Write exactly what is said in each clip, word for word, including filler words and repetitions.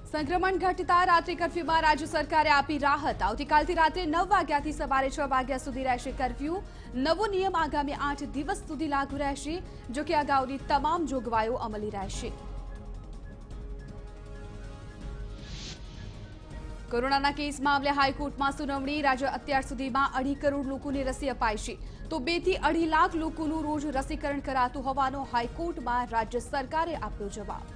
संक्रमण घटता रात्रि कर्फ्यूમાં રાજ્ય સરકારે આપી રાહત। આવતીકાલથી રાત્રે નવ વાગ્યાથી સવારે છ વાગ્યા સુધી રહેશે કર્ફ્યુ। નવો નિયમ આગામી આઠ દિવસ સુધી લાગુ રહેશે, જો કે અગાઉની તમામ જોગવાઈઓ અમલી રહેશે। કોરોનાના કેસ મામલે હાઈકોર્ટમાં સુનાવણી। રાજ્ય અત્યાર સુધીમાં અઢી કરોડ લોકોને રસી અપાઈ છે, તો બે થી અઢી લાખ લોકોનું રોજ રસીકરણ કરાતું હોવાનો હાઈકોર્ટમાં રાજ્ય સરકારે આપ્યો જવાબ।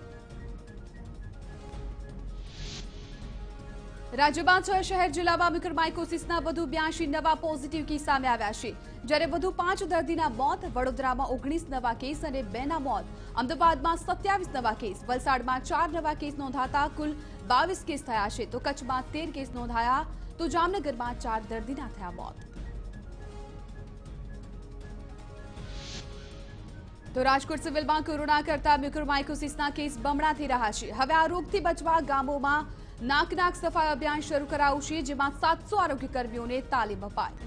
રાજ્યમાં છ શહેર જિલ્લામાં મ્યુકોરમાઇકોસિસના વધુ બ્યાસી નવા પોઝિટિવ કેસ સામે આવ્યા છે, જ્યારે વધુ પાંચ દર્દીના મોત। વડોદરામાં ઓગણીસ નવા કેસ અને બેના મોત। અમદાવાદમાં સત્યાવીસ નવા કેસ, વલસાડમાં ચાર નવા કેસ નોંધાતા કુલ બાવીસ કેસ થયા છે, તો કચ્છમાં તેર કેસ નોંધાયા, તો જામનગરમાં ચાર દર્દીના થયા મોત। તો રાજકોટ સિવિલમાં કોરોના કરતા મ્યુકોરમાઇકોસિસના કેસ બમણા થઈ રહ્યા છે। હવે આ રોગથી બચવા ગામોમાં નાક નાક સફાઈ અભિયાન શરૂ કરાયું છે, જેમાં સાતસો આરોગ્ય કર્મીઓને તાલીમ અપાઈ।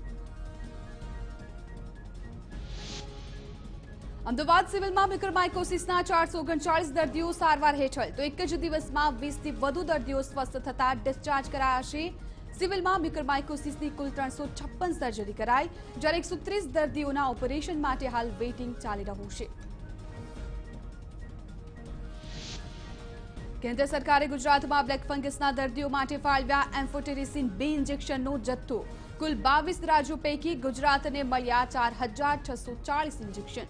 અમદાવાદ સિવિલમાં મ્યુકોરમાઇકોસિસના ચારસો ઓગણચાળીસ દર્દીઓ સારવાર હેઠળ, તો એક જ દિવસમાં વીસ થી વધુ દર્દીઓ સ્વસ્થ થતા ડિસ્ચાર્જ કરાયા છે। સિવિલમાં મ્યુકોરમાઇકોસિસની કુલ ત્રણસો છપ્પન સર્જરી કરાઈ, જ્યારે એકસો ત્રીસ દર્દીઓના ઓપરેશન માટે હાલ વેઇટિંગ ચાલી રહ્યું છે। કેન્દ્ર સરકારે ગુજરાતમાં બ્લેક ફંગસના દર્દીઓ માટે ફાળવ્યા એમ્ફોટેરિસિન બે ઇન્જેક્શનનો જથ્થો। કુલ બાવીસ રાજ્યો પૈકી ગુજરાતને મળ્યા ચાર હજાર છસો ચાળીસ ઇન્જેક્શન।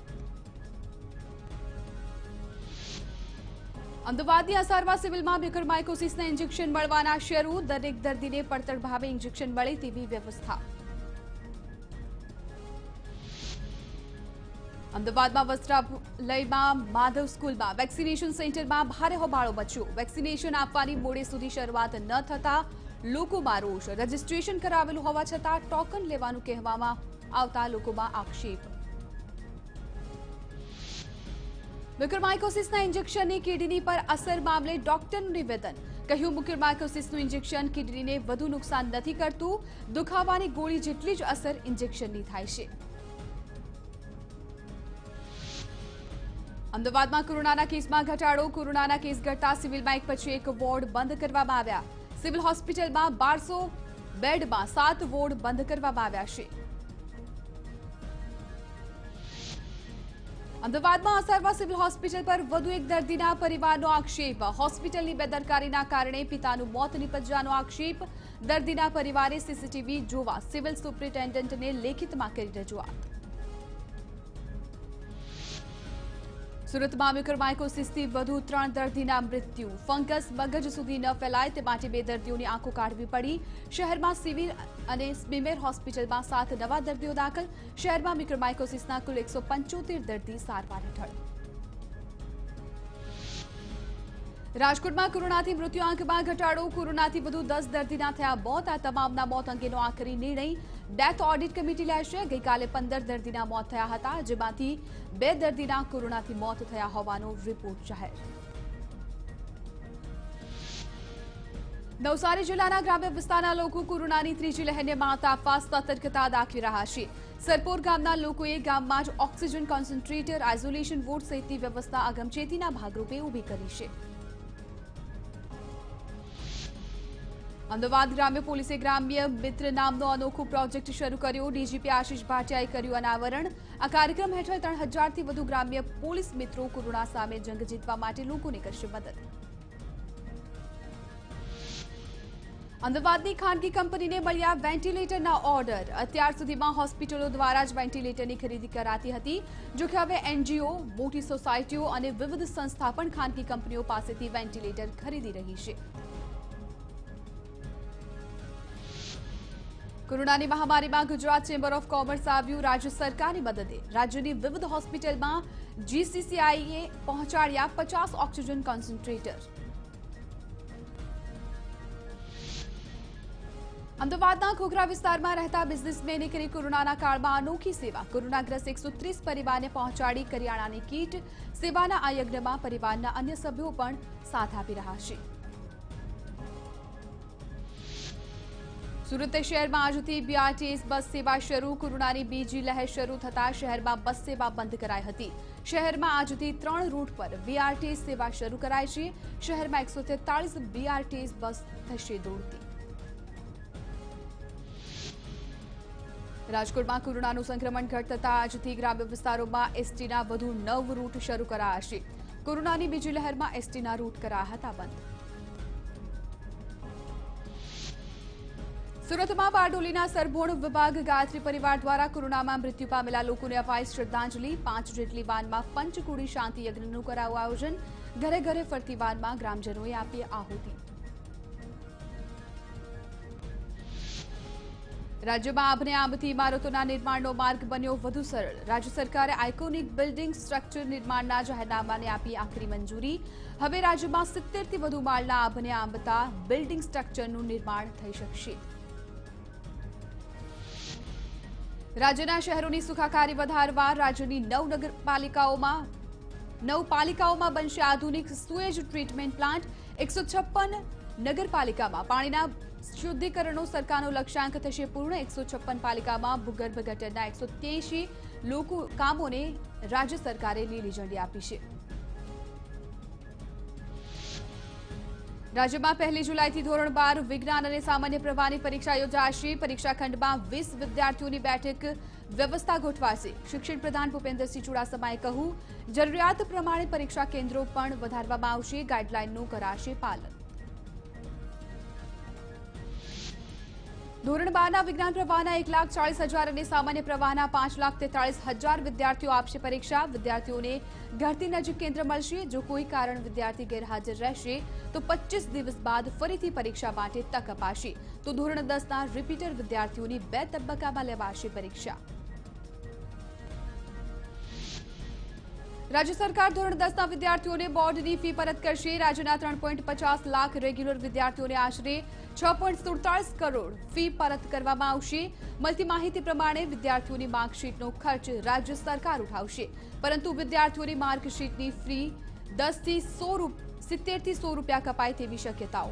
અમદાવાદની અસારવા સિવિલમાં મ્યુકોરમાઇકોસિસના ઇન્જેક્શન મળવાના શરૂ। દરેક દર્દીને પડતર ભાવે ઇન્જેક્શન મળે તેવી વ્યવસ્થા। અમદાવાદમાં વસ્ત્રાલયમાં માધવ સ્કૂલમાં વેક્સિનેશન સેન્ટરમાં ભારે હોબાળો મચ્યો। વેક્સિનેશન આપવાની મોડે સુધી શરૂઆત ન થતા લોકોમાં રોષ। રજીસ્ટ્રેશન કરાવેલું હોવા છતાં ટોકન લેવાનું કહેવામાં આવતા લોકોમાં આક્ષેપ। મ્યુકોરમાઇકોસિસના ઇન્જેક્શનની કિડની પર અસર મામલે ડોક્ટરનું નિવેદન। કહ્યું, મ્યુકોરમાઇકોસિસનું ઇન્જેક્શન કિડનીને વધુ નુકસાન નથી કરતું, દુખાવાની ગોળી જેટલી જ અસર ઇન્જેક્શનની થાય છે। અમદાવાદમાં કોરોનાના કેસમાં ઘટાડો। કોરોનાના કેસ ઘટતા સિવિલમાં એક પછી એક વોર્ડ બંધ કરવામાં આવ્યા। સિવિલ હોસ્પિટલમાં બારસો બેડમાં સાત વોર્ડ બંધ કરવામાં આવ્યા છે। અમદાવાદમાં અસારવા સિવિલ હોસ્પિટલ પર વધુ એક દર્દીના પરિવારનો આક્ષેપ। હોસ્પિટલની બેદરકારીના કારણે પિતાનું મોત નિપજ્યાનો આક્ષેપ। દર્દીના પરિવારે સીસીટીવી જોવા સિવિલ સુપ્રિન્ટેન્ડન્ટને લેખિતમાં કરી રજૂઆત। સુરતમાં મ્યુકોરમાઇકોસિસથી વધુ ત્રણ દર્દીના મૃત્યુ। ફંગસ મગજ સુધી ન ફેલાય તે માટે બે દર્દીઓની આંખો કાઢવી પડી। શહેરમાં સિવિલ અને સ્મીમેર હોસ્પિટલમાં સાત નવા દર્દીઓ દાખલ। શહેરમાં મ્યુકોરમાઇકોસિસના કુલ એકસો પંચોતેર દર્દી સારવાર હેઠળ। રાજકોટમાં કોરોનાથી મૃત્યુઆંકમાં ઘટાડો। કોરોનાથી વધુ દસ દર્દીના થયા મોત। આ તમામના મોત અંગેનો આખરી નિર્ણય ડેથ ઓડિટ કમિટી લેશે। ગઈકાલે પંદર દર્દીના મોત થયા હતા, જેમાંથી બે દર્દીના કોરોનાથી મોત થયા હોવાનો રિપોર્ટ જાહેર। નવસારી જિલ્લાના ગ્રામ્ય વિસ્તારના લોકો કોરોનાની ત્રીજી લહેરને માત આપવા સતર્કતા દાખવી રહ્યા છે। સરપોર ગામના લોકોએ ગામમાં જ ઓક્સિજન કોન્સન્ટ્રેટર, આઇસોલેશન વોર્ડ સહિતની વ્યવસ્થા અગમચેતીના ભાગરૂપે ઊભી કરી છે। અમદાવાદ ગ્રામ્ય પોલીસે ગ્રામ્ય મિત્ર નામનો અનોખો પ્રોજેક્ટ શરૂ કર્યો। ડીજીપી આશિષ ભાટિયાએ કર્યું અનાવરણ। આ કાર્યક્રમ હેઠળ ત્રણ હજારથી વધુ ગ્રામ્ય પોલીસ મિત્રો કોરોના સામે જંગ જીતવા માટે લોકોને કરશે મદદ। અમદાવાદની ખાનગી કંપનીને મળ્યા વેન્ટિલેટરના ઓર્ડર। અત્યાર સુધીમાં હોસ્પિટલો દ્વારા જ વેન્ટિલેટરની ખરીદી કરાતી હતી, જો કે હવે એનજીઓ, મોટી સોસાયટીઓ અને વિવિધ સંસ્થા પણ ખાનગી કંપનીઓ પાસેથી વેન્ટિલેટર ખરીદી રહી છે। કોરોનાની મહામારીમાં ગુજરાત ચેમ્બર ઓફ કોમર્સ આવ્યું રાજ્ય સરકારની મદદે। રાજ્યની વિવિધ હોસ્પિટલમાં જીસીસીઆઈએ પહોંચાડ્યા પચાસ ઓક્સિજન કોન્સન્ટ્રેટર। અમદાવાદના ખોખરા વિસ્તારમાં રહેતા બિઝનેસમેને કરી કોરોનાના કાળમાં અનોખી સેવા। કોરોનાગ્રસ્ત એકસો ત્રીસ પરિવારને પહોંચાડી કરિયાણાની કીટ। સેવાના આ યજ્ઞમાં પરિવારના અન્ય સભ્યો પણ સાથ આપી રહ્યા છે। સુરત શહેરમાં આજથી બીઆરટીએસ બસ સેવા શરૂ. કોરોનાની બીજી લહેર શરૂ થતા શહેરમાં બસ સેવા બંધ કરાઈ હતી. શહેરમાં આજથી ત્રણ રૂટ પર બીઆરટીએસ સેવા શરૂ કરાઈ છે. શહેરમાં એકસો તેતાલીસ બીઆરટીએસ બસ થશે દોડતી. રાજકોટમાં કોરોનાનું સંક્રમણ ઘટતા આજથી ગ્રામ્ય વિસ્તારોમાં એસટીના વધુ નવ રૂટ શરૂ કરાયા છે. કોરોનાની બીજી લહેરમાં એસટીના રૂટ કરાયા હતા બંધ. સુરતમાં બારડોલીના સરભોણ વિભાગ ગાયત્રી પરિવાર દ્વારા કોરોનામાં મૃત્યુ પામેલા લોકોને અપાઈ શ્રદ્ધાંજલિ. પાંચ જેટલી વાનમાં પંચકુડી શાંતિ યજ્ઞનું કરાયું આયોજન. ઘરે ઘરે ફરતી વાનમાં ગ્રામજનોએ આપી આહુતિ. રાજ્યમાં આભને આંબથી ઇમારતોના નિર્માણનો માર્ગ બન્યો વધુ સરળ. રાજ્ય સરકારે આઇકોનિક બિલ્ડિંગ સ્ટ્રક્ચર નિર્માણના જાહેરનામાને આપી આખરી મંજૂરી. હવે રાજ્યમાં સિત્તેરથી વધુ માળના આભને આંબતા બિલ્ડિંગ સ્ટ્રક્ચરનું નિર્માણ થઈ શકશે. રાજ્યના શહેરોની સુખાકારી વધારવા રાજ્યની નવ નગરપાલિકાઓમાં નવ પાલિકાઓમાં બનશે આધુનિક સુએજ ટ્રીટમેન્ટ પ્લાન્ટ. એકસો છપ્પન નગરપાલિકામાં પાણીના શુદ્ધિકરણનો સરકારનો લક્ષ્યાંક થશે પૂર્ણ. એકસો છપ્પન પાલિકામાં ભૂગર્ભ ગટરના એકસો ત્યાસી લોકો કામોને રાજ્ય સરકારે લીલી ઝંડી આપી છે. રાજ્યમાં પહેલી જુલાઈથી ધોરણ બાર વિજ્ઞાન અને સામાન્ય પ્રવાહની પરીક્ષા યોજાશે. પરીક્ષા ખંડમાં વીસ વિદ્યાર્થીઓની બેઠક વ્યવસ્થા ગોઠવાશે. શિક્ષણ પ્રધાન ભૂપેન્દ્રસિંહ ચુડાસમાએ કહ્યું, જરૂરિયાત પ્રમાણે પરીક્ષા કેન્દ્રો પણ વધારવામાં આવશે. ગાઈડલાઈનનું કરાશે પાલન. ધોરણ બારના વિજ્ઞાન પ્રવાહના એક લાખ ચાળીસ હજાર અને સામાન્ય પ્રવાહના પાંચ લાખ તેતાળીસ હજાર વિદ્યાર્થીઓ આપશે પરીક્ષા. વિદ્યાર્થીઓને ઘરથી નજીક કેન્દ્ર મળશે. જો કોઈ કારણ વિદ્યાર્થી ગેરહાજર રહેશે તો પચીસ દિવસ બાદ ફરીથી પરીક્ષા માટે તક અપાશે. તો ધોરણ દસના રિપીટર વિદ્યાર્થીઓની બે તબક્કામાં લેવાશે પરીક્ષા. રાજ્ય સરકાર ધોરણ દસના વિદ્યાર્થીઓને બોર્ડની ફી પરત કરશે. રાજ્યના ત્રણ પોઈન્ટ પચાસ લાખ રેગ્યુલર વિદ્યાર્થીઓને આશરે છ પોઈન્ટ સુડતાલીસ કરોડ ફી પરત કરવામાં આવશે. મળતી માહિતી પ્રમાણે વિદ્યાર્થીઓની માર્કશીટનો ખર્ચ રાજ્ય સરકાર ઉઠાવશે, પરંતુ વિદ્યાર્થીઓની માર્કશીટની ફી દસથી સો સિત્તેરથી સો રૂપિયા કપાય તેવી શક્યતાઓ.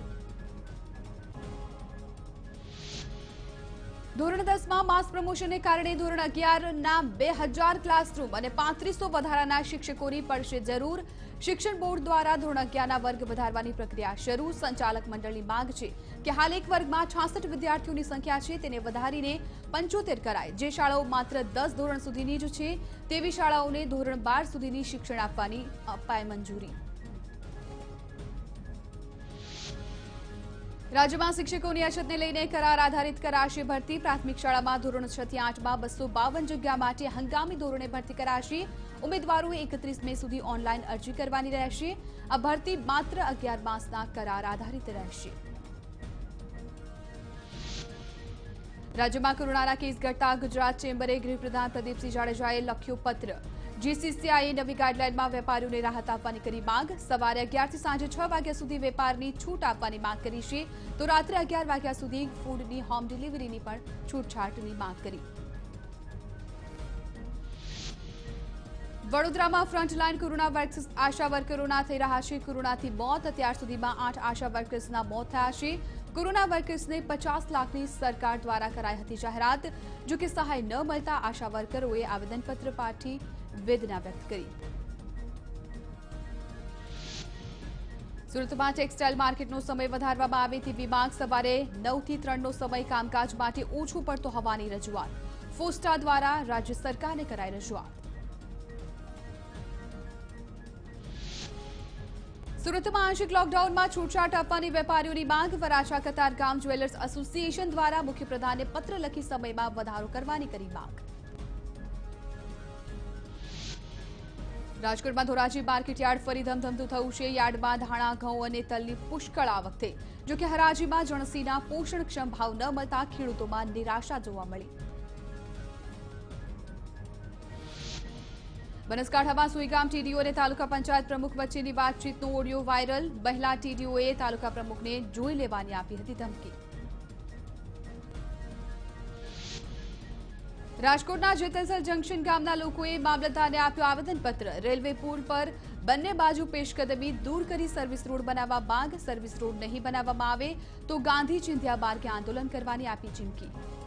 ધોરણ દસમાં માસ પ્રમોશનને કારણે ધોરણ અગિયારના બે હજાર ક્લાસરૂમ અને પાંત્રીસો વધારાના શિક્ષકોની પડશે જરૂર. શિક્ષણ બોર્ડ દ્વારા ધોરણ અગિયારના વર્ગ વધારવાની પ્રક્રિયા શરૂ. સંચાલક મંડળની માંગ છે કે હાલ એક વર્ગમાં છાસઠ વિદ્યાર્થીઓની સંખ્યા છે તેને વધારીને પંચોતેર કરાય. જે શાળાઓ માત્ર દસ ધોરણ સુધીની જ છે તેવી શાળાઓને ધોરણ બાર સુધીની શિક્ષણ આપવાની અપાય મંજૂરી. રાજ્યમાં શિક્ષકોની અછતને લઈને કરાર આધારિત કરાશે ભરતી. પ્રાથમિક શાળામાં ધોરણ છ થી આઠમાં બસો બાવન જગ્યા માટે હંગામી ધોરણે ભરતી કરાશે. ઉમેદવારોએ એકત્રીસ મે સુધી ઓનલાઈન અરજી કરવાની રહેશે. આ ભરતી માત્ર અગિયાર માસના કરાર આધારિત રહેશે. રાજ્યમાં કોરોનાના કેસ ઘટતા ગુજરાત ચેમ્બરે ગૃહપ્રધાન પ્રદીપસિંહ જાડેજાએ લખ્યો પત્ર. જીસીસીઆઈએ નવી ગાઈડલાઈનમાં વેપારીઓને રાહત આપવાની કરી માંગ. સવારે અગિયારથી સાંજે છ વાગ્યા સુધી વેપારની છૂટ આપવાની માંગ કરી છે, તો રાત્રે અગિયાર વાગ્યા સુધી ફૂડની હોમ ડિલિવરીની પણ છૂટછાટની માંગ કરી. વડોદરામાં ફ્રન્ટલાઈન કોરોના વર્કર્સ આશા વર્કરોના થઈ રહ્યા છે કોરોનાથી મોત. અત્યાર સુધીમાં આઠ આશા વર્કર્સના મોત થયા છે. કોરોના વર્કર્સને પચાસ લાખની સરકાર દ્વારા કરાઈ હતી જાહેરાત. જો કે સહાય ન મળતા આશા વર્કરોએ આવેદનપત્ર પાઠવી વેદના વ્યક્ત કરી. સુરતમાં ટેક્સટાઇલ માર્કેટનો સમય વધારવામાં આવે તેવી માંગ. સવારે નવ થી ત્રણનો સમય કામકાજ માટે ઓછો પડતો હોવાની રજૂઆત. ફોસ્ટા દ્વારા રાજ્ય સરકારને કરાઈ રજૂઆત. સુરતમાં આંશિક લોકડાઉનમાં છૂટછાટ આપવાની વેપારીઓની માંગ. વરાછા કતારગામ જ્વેલર્સ એસોસિએશન દ્વારા મુખ્યપ્રધાનને પત્ર લખી સમયમાં વધારો કરવાની કરી માંગ. રાજકોટમાં ધોરાજી માર્કેટ યાર્ડ ફરી ધમધમતું થયું છે. યાર્ડમાં ધાણા, ઘઉં અને તલની પુષ્કળ આવક થઈ. જો કે હરાજીમાં જણસીના પોષણક્ષમ ભાવ ન મળતા ખેડૂતોમાં નિરાશા જોવા મળી. બનાસકાંઠામાં સુઈગામ ટીડીઓ અને તાલુકા પંચાયત પ્રમુખ વચ્ચેની વાતચીતનો ઓડિયો વાયરલ. મહિલા ટીડીઓએ તાલુકા પ્રમુખને જોઈ લેવાની આપી હતી ધમકી. રાજકોટના જેતલસર જંકશન ગામના લોકોએ મામલતદારને આપ્યું આવેદનપત્ર. રેલવે પુલ પર બંને બાજુ પેશકદમી દૂર કરી સર્વિસ રોડ બનાવવા માંગ. સર્વિસ રોડ નહીં બનાવવામાં આવે તો ગાંધી ચિંધ્યા માર્ગે આંદોલન કરવાની આપી ચીમકી.